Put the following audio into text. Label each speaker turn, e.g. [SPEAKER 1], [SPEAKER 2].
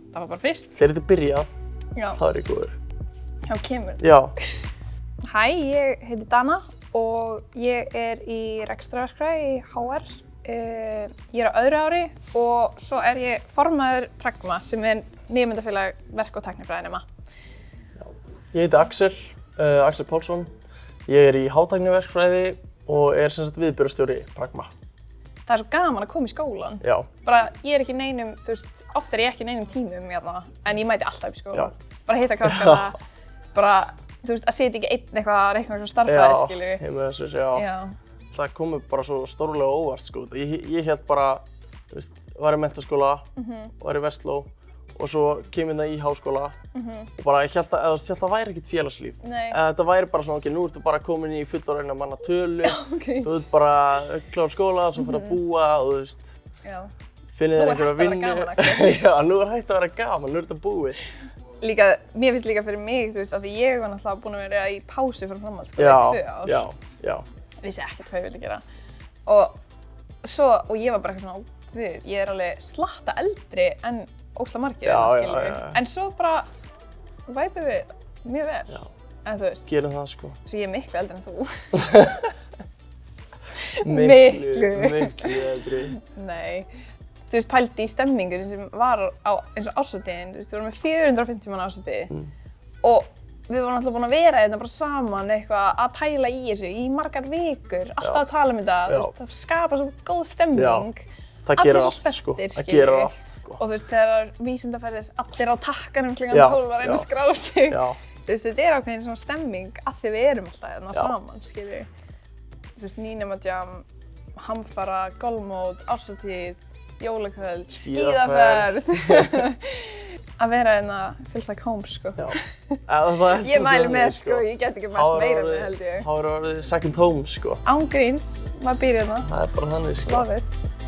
[SPEAKER 1] það var bara fyrst.
[SPEAKER 2] Þegar þetta byrjað,
[SPEAKER 1] Já.
[SPEAKER 2] þá ég góður.
[SPEAKER 1] Já, kemur.
[SPEAKER 2] Já.
[SPEAKER 1] Hæ, ég heiti Dana og ég í rekstrarverkfræði í HR. Ég á öðru ári og svo ég formaður Pragma sem Nemendafélag verk- og tæknifræðinema.
[SPEAKER 2] Ég heiti Axel, Axel Pálsson. Ég í hátækniverkfræði og sem sagt viðburðarstjóri Pragma.
[SPEAKER 1] Það svo gaman að koma í skólan.
[SPEAKER 2] Já.
[SPEAKER 1] Bara ég ekki í neinum, þú veist, oft ég ekki í neinum tímum hérna, en ég mæti alltaf í skólan. Bara hitta krakkana, bara, þú veist, að sitja ekki einn eitthvað að reikna eitthvað starffræði, skilur.
[SPEAKER 2] Já, ég með þessu, já. Það komið bara svo stórlega óvart, sko. Ég hélt bara, þú veist, var í menntaskóla, var í Versló og svo kem ég í háskóla og bara ég hélt að það væri ekkert félagslíf.
[SPEAKER 1] Nei.
[SPEAKER 2] Þetta væri bara svona, ok, nú ertu bara komin í fullorðinna manna tölu, þú ert bara klára skóla, svo fyrir að búa og þú veist, finnið þér einhverja vinnu.
[SPEAKER 1] Nú hægt að vera gaman,
[SPEAKER 2] Já, nú hægt að vera gaman, nú þetta búið.
[SPEAKER 1] Líka, mér finnst líka fyrir mig, þú veist, af því ég var náttúrulega búin að vera í pásu fyrir framhaldsskóla í 2 ár.
[SPEAKER 2] Já.
[SPEAKER 1] Vissi ekkert hvað ég vildi gera. Og ég var bara eitthvað svona, ég alveg slatta eldri en ósla margir, skilur við. En svo bara væpum við mjög vel, en þú veist.
[SPEAKER 2] Gerum það, sko.
[SPEAKER 1] Svo ég miklu eldri en þú.
[SPEAKER 2] Miklu eldri.
[SPEAKER 1] Nei. Þú veist, pældi í stemmingur sem var á eins og árshátíðin, þú veist, við vorum með 450 manna árshátíð og við vorum alltaf búin að vera hérna bara saman eitthvað að pæla í þessu í margar vikur, alltaf að tala um þetta, þú veist, það skapar svo góð stemming.
[SPEAKER 2] Það gerir allt, sko. Það gerir allt, sko.
[SPEAKER 1] Og þú veist, þegar vísindaferðir, allir á takkanum klukkan 12 að reyna að skrá sig. Þú veist, þetta ákveðin svona stemming af því við erum alltaf hérna saman, skilur. Þú veist, nýnemadjam, hamfara, golfmót, árshátíð, jólakvöld, skíðaferð. Að vera hérna feels like home, sko. Ég mæli með, sko, ég get ekki mælt meira með, held ég.
[SPEAKER 2] Það var orðið second home, sko.
[SPEAKER 1] Án gríns, maður býr hérna.
[SPEAKER 2] Það bara þannig, sko.
[SPEAKER 1] Love it.